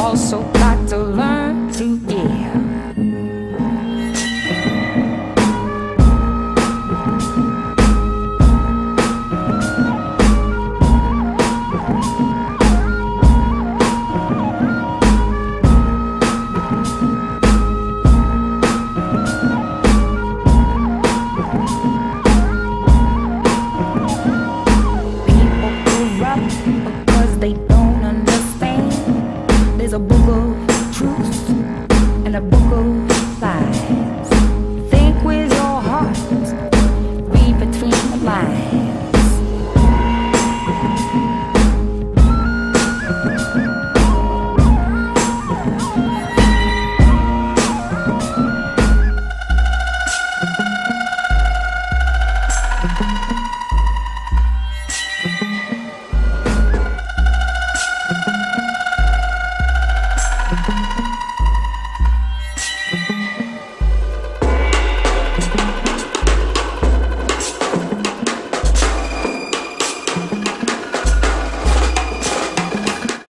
also got to learn to give. Because they don't understand. There's a book of truth and a book of lies.